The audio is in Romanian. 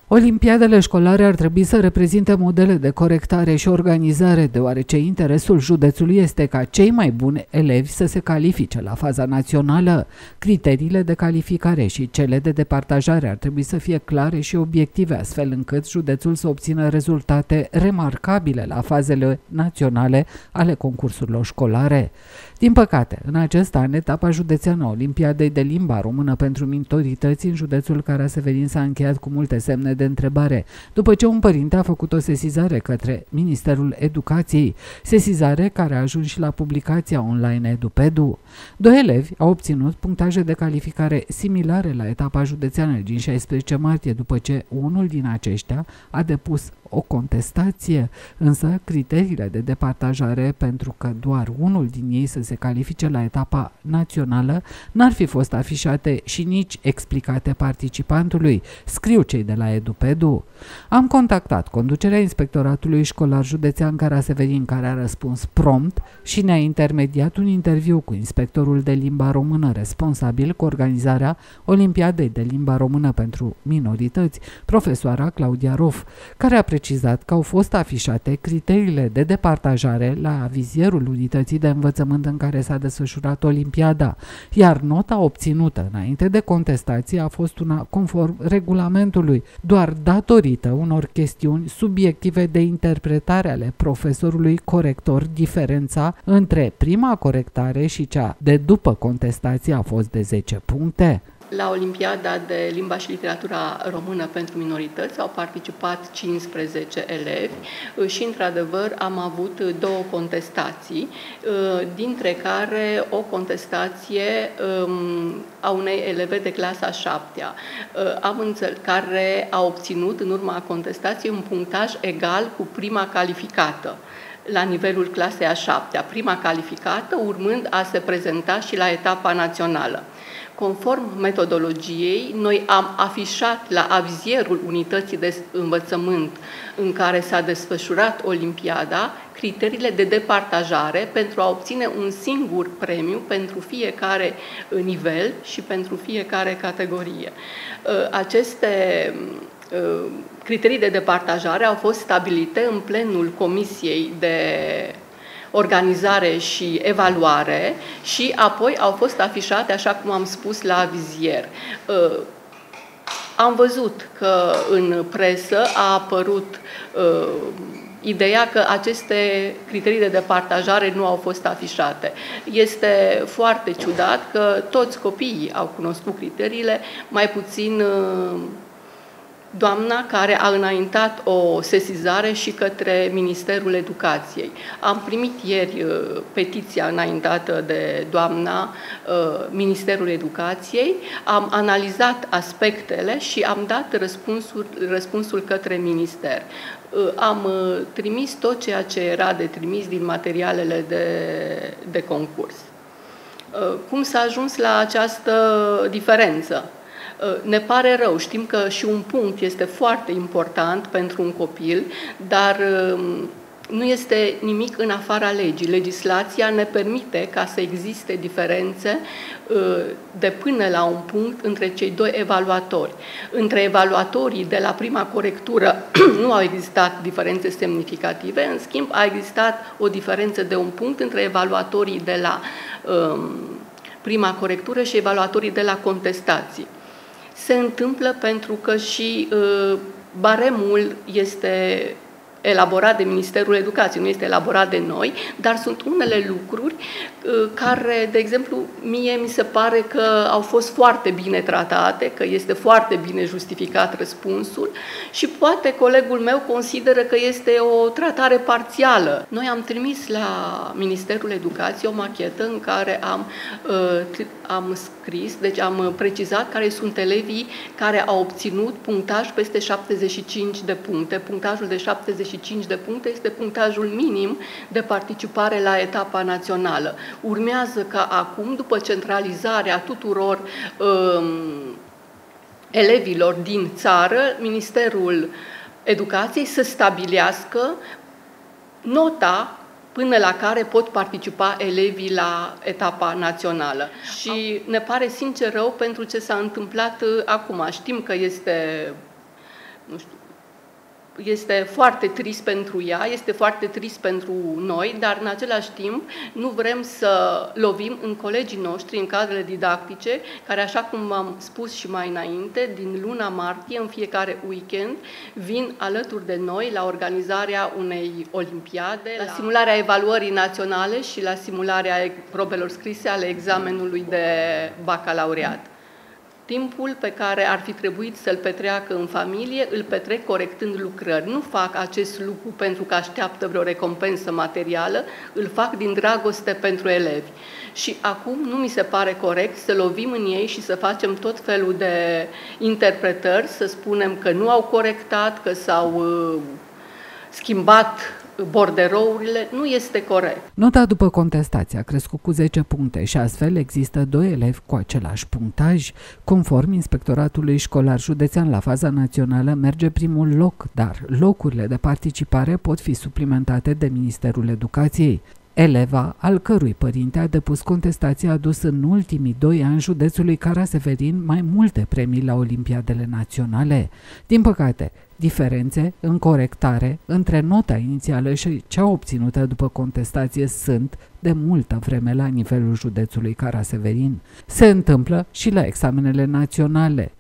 Olimpiadele școlare ar trebui să reprezinte modele de corectare și organizare, deoarece interesul județului este ca cei mai buni elevi să se califice la faza națională. Criteriile de calificare și cele de departajare ar trebui să fie clare și obiective, astfel încât județul să obțină rezultate remarcabile la fazele naționale ale concursurilor școlare. Din păcate, în acest an, etapa județeană a Olimpiadei de limba română pentru minorități în județul Caraseverin s-a încheiat cu multe semne de întrebare, după ce un părinte a făcut o sesizare către Ministerul Educației, sesizare care a ajuns și la publicația online EduPedu. Doi elevi au obținut punctaje de calificare similare la etapa județeană din 16 martie, după ce unul din aceștia a depus o contestație, însă criteriile de departajare pentru că doar unul din ei să se califice la etapa națională n-ar fi fost afișate și nici explicate participantului, scriu cei de la EduPedu. Am contactat conducerea Inspectoratului Școlar Județean Caraseverin, care a răspuns prompt și ne-a intermediat un interviu cu inspectorul de limba română responsabil cu organizarea Olimpiadei de limba română pentru minorități, profesoara Claudia Rof, care a precizat că au fost afișate criteriile de departajare la vizierul unității de învățământ în care s-a desfășurat Olimpiada, iar nota obținută înainte de contestație a fost una conform regulamentului, doar datorită unor chestiuni subiective de interpretare ale profesorului corector. Diferența între prima corectare și cea de după contestație a fost de 10 puncte. La Olimpiada de Limba și Literatura Română pentru minorități au participat 15 elevi și, într-adevăr, am avut două contestații, dintre care o contestație a unei eleve de clasa 7-a, care a obținut, în urma contestației, un punctaj egal cu prima calificată la nivelul clasei a 7-a, prima calificată urmând a se prezenta și la etapa națională. Conform metodologiei, noi am afișat la avizierul unității de învățământ în care s-a desfășurat Olimpiada criteriile de departajare pentru a obține un singur premiu pentru fiecare nivel și pentru fiecare categorie. Aceste criterii de departajare au fost stabilite în plenul Comisiei de Organizare și Evaluare și apoi au fost afișate, așa cum am spus, la avizier. Am văzut că în presă a apărut ideea că aceste criterii de departajare nu au fost afișate. Este foarte ciudat că toți copiii au cunoscut criteriile, mai puțin doamna care a înaintat o sesizare și către Ministerul Educației. Am primit ieri petiția înaintată de doamna Ministerul Educației, am analizat aspectele și am dat răspunsul către minister. Am trimis tot ceea ce era de trimis din materialele de concurs. Cum s-a ajuns la această diferență? Ne pare rău, știm că și un punct este foarte important pentru un copil, dar nu este nimic în afara legii. Legislația ne permite ca să existe diferențe de până la un punct între cei doi evaluatori. Între evaluatorii de la prima corectură nu au existat diferențe semnificative, în schimb a existat o diferență de un punct între evaluatorii de la prima corectură și evaluatorii de la contestații. Se întâmplă pentru că și baremul este elaborat de Ministerul Educației, nu este elaborat de noi, dar sunt unele lucruri care, de exemplu, mie mi se pare că au fost foarte bine tratate, că este foarte bine justificat răspunsul și poate colegul meu consideră că este o tratare parțială. Noi am trimis la Ministerul Educației o machetă în care am scris, deci am precizat care sunt elevii care au obținut punctaj peste 75 de puncte. Punctajul de 75 de puncte este punctajul minim de participare la etapa națională. Urmează ca acum, după centralizarea tuturor elevilor din țară, Ministerul Educației să stabilească nota până la care pot participa elevii la etapa națională. Și ne pare sincer rău pentru ce s-a întâmplat acum. Știm că este nu știu, este foarte trist pentru ea, este foarte trist pentru noi, dar în același timp nu vrem să lovim în colegii noștri, în cadrele didactice, care, așa cum am spus și mai înainte, din luna martie, în fiecare weekend, vin alături de noi la organizarea unei olimpiade, la simularea evaluării naționale și la simularea probelor scrise ale examenului de bacalaureat. Timpul pe care ar fi trebuit să-l petreacă în familie, îl petrec corectând lucrări. Nu fac acest lucru pentru că așteaptă vreo recompensă materială, îl fac din dragoste pentru elevi. Și acum nu mi se pare corect să lovim în ei și să facem tot felul de interpretări, să spunem că nu au corectat, că s-au schimbat borderourile, nu este corect. Nota după contestație a crescut cu 10 puncte și astfel există 2 elevi cu același punctaj. Conform Inspectoratului Școlar Județean, la faza națională merge primul loc, dar locurile de participare pot fi suplimentate de Ministerul Educației. Eleva, al cărui părinte a depus contestație, a adus în ultimii 2 ani județului Cara-Severin mai multe premii la Olimpiadele naționale. Din păcate, diferențe în corectare între nota inițială și cea obținută după contestație sunt de multă vreme la nivelul județului Cara-Severin. Se întâmplă și la examenele naționale.